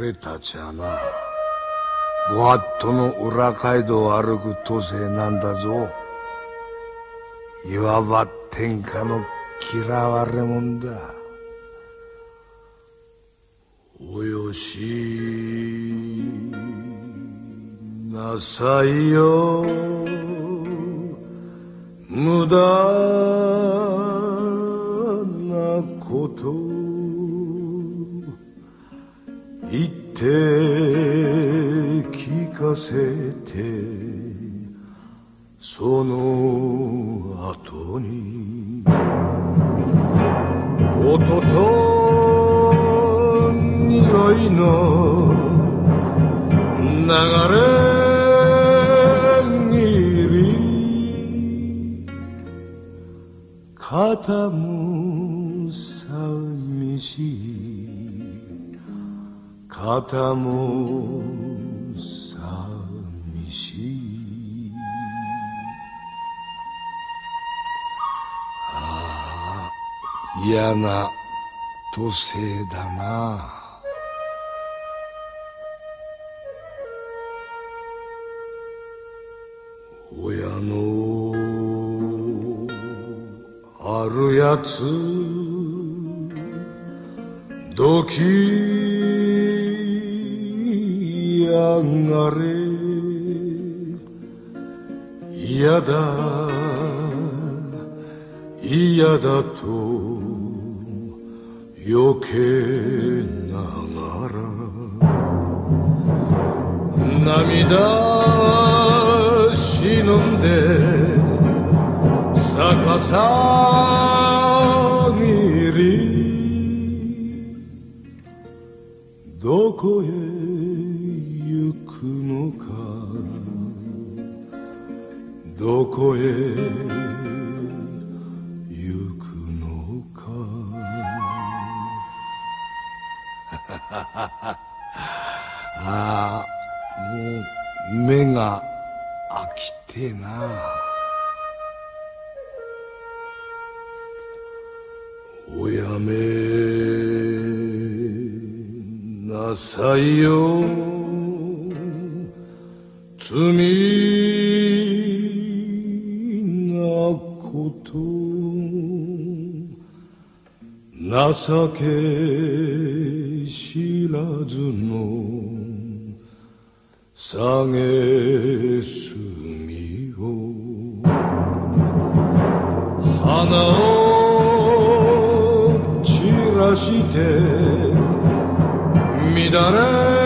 俺たちはな、ご法度の裏街道を歩く都政なんだぞ。いわば天下の嫌われ者だ。およしなさいよ、無駄なこと言って聞かせて、その後に音と匂いの流れぎり、肩も寂しい、肩も寂しい。ああ、嫌な都政だな。親のあるやつどきやがれ、嫌だ嫌だと余計ながら、涙忍んで逆さぎり、どこへ行くのか、どこへ行くのか。ああ、もう目が飽きてえな。おやめなさいよ、罪なこと、情け知らずのさげすみを、花を散らして乱れ